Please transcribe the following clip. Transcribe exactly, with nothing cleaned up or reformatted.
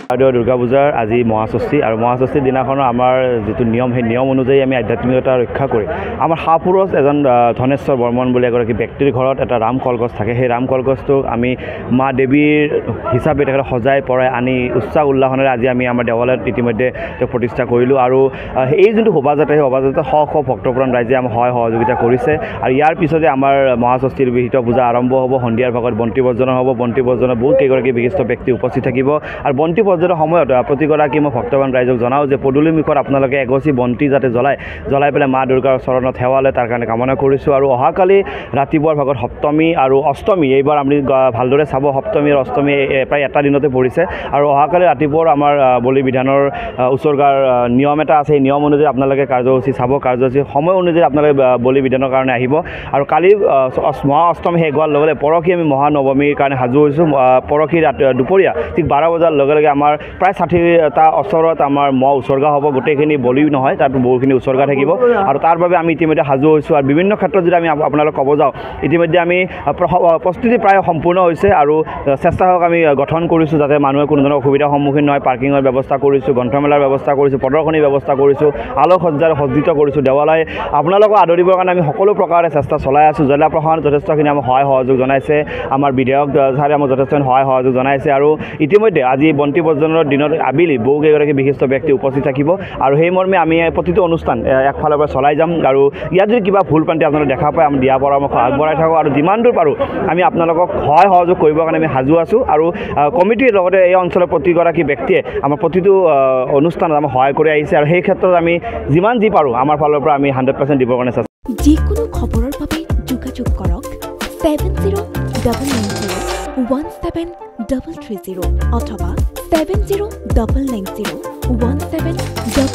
দুৰ্গা পূজাৰ আজি মহাষষ্ঠী আৰু মহাষষ্ঠীৰ দিনাখনৰ আমাৰ যিটো নিয়ম সেই নিয়ম অনুযায়ী আমি আধ্যাত্মিকতা ৰক্ষা কৰি আমাৰ হাপুৰুষ এজন ধনেশ্বৰ বৰ্মন বুলি এগৰাকী ব্যক্তিৰ ঘৰত এটা ৰাম কলগছ থাকে সেই ৰাম কলগছটোক আমি মা দেৱীৰ হিচাপে তেখেতক সজাই পৰাই আনি উৎসাহ উল্লাসনেৰে আজি আমি আমাৰ দেৱালয়ত ইতিমধ্যে তেওঁক প্ৰতিষ্ঠা কৰিলোঁ আৰু এই যোনটো শোভাযাত্ৰা সেই শোভাযাত্ৰা শ শ ভক্তপ্ৰাণ ৰাইজে আমাৰ সহায় সহযোগিতা কৰিছে আৰু ইয়াৰ পিছতে আমাৰ মহাষষ্ঠীৰ বিহিত পূজা আৰম্ভ হ'ব সন্ধিয়াৰ ভাগত বন্তি বৰ্জনা হ'ব বন্তি বৰ্জনত বহুত কেইগৰাকী বিশিষ্ট ব্যক্তি উপস্থিত থাকিব আৰু বন্তি বৰ্জনৰ সময়ত প্ৰতিগৰাকী মই ভক্তপ্ৰাণ ৰাইজক জনাওঁ যে পদূলি মুখত আপোনালোকে এগছি বন্তি যাতে জ্বলাই জ্বলাই পেলাই মা দুৰ্গাৰ চৰণত সেৱা লয় তাৰ কাৰণে কামনা কৰিছোঁ আৰু অহাকালি ৰাতিপুৱাৰ ভাগত সপ্তমী আৰু অষ্টমী এইবাৰ আমি ভালদৰে চাব সপ্তমী আৰু অষ্টমী প্ৰায় এটা দিনতে পৰিছে আৰু অহাকালি ৰাতিপুৱাৰ আমাৰ বলি বিধানৰ উচৰ্গাৰ নিয়ম এটা আছে এই নিয়ম অনুযায়ী আপোনালোকে কাৰ্যসূচী চাব কাৰ্যসূচী সময় অনুযায়ী আপোনালোকে বলি বিধানৰ কাৰণে আহিব আৰু কালি মহা অষ্টমী শেষ হোৱাৰ লগে লগে পৰহি আমি মহানৱমীৰ কাৰণে সাজু হৈছোঁ পৰহি ৰাতি দুপৰীয়া ঠিক বাৰ বজাৰ লগে লগে আমাৰ প্ৰায় ষাঠিটা ওচৰত আমাৰ মহ উচৰ্গা হ'ব গোটেইখিনি বলি নহয় তাত বহুখিনি উচৰ্গা থাকিব আৰু তাৰ বাবে আমি ইতিমধ্যে সাজু হৈছোঁ আৰু বিভিন্ন ক্ষেত্ৰত যদি আমি আপোনালোক ক'ব যাওঁ ইতিমধ্যে আমি প্ৰস্তুতি প্ৰায় সম্পূৰ্ণ হৈছে আৰু স্বেচ্ছাসেৱক আমি গঠন কৰিছোঁ যাতে মানুহে কোনো ধৰণৰ অসুবিধাৰ সন্মুখীন নহয় পাৰ্কিঙৰ ব্যৱস্থা কৰিছোঁ গ্ৰন্থমেলাৰ ব্যৱস্থা কৰিছোঁ প্ৰদৰ্শনীৰ ব্যৱস্থা কৰিছোঁ আলোকসজ্জাৰ সজ্জিত কৰিছোঁ দেৱালয় আপোনালোকক আদৰিবৰ কাৰণে আমি সকলো প্ৰকাৰে চেষ্টা চলাই আছোঁ জিলা প্ৰশাসনে যথেষ্টখিনি আমাক সহায় সহযোগ জনাইছে আমাৰ বিধায়ক ছাৰে আমাক যথেষ্টখিনি সহায় সহযোগ জনাইছে আৰু ইতিমধ্যে আজি বন্তি বৰ্জনৰ দিনত আবেলি বহুকেইগৰাকী বিশিষ্ট ব্যক্তি উপস্থিত থাকিব আৰু সেই মৰ্মে আমি প্ৰতিটো অনুষ্ঠান একফালৰ পৰা চলাই যাম আৰু ইয়াত যদি কিবা ভুল প্ৰান্তি আপোনালোকে দেখা পায় আমি দিয়া পৰামৰ্শ আগবঢ়াই থাকোঁ আৰু যিমান দূৰ পাৰোঁ আমি আপোনালোকক সহায় সহযোগ কৰিবৰ কাৰণে আমি সাজু আছোঁ আৰু কমিটিৰ লগতে এই অঞ্চলৰ প্ৰতিগৰাকী ব্যক্তিয়ে আমাৰ প্ৰতিটো অনুষ্ঠানত আমাক সহায় কৰি আহিছে আৰু সেই ক্ষেত্ৰত আমি যিমান যি পাৰোঁ আমাৰ ফালৰ পৰা আমি হাণ্ড্ৰেড পাৰ্চেণ্ট দিবৰ কাৰণে চেষ্টা যিকোনো খবৰৰ বাবে যোগাযোগ কৰক seven zero' double nine zero' one seven double three zero' অথবা seven zero' double nine zero' one seven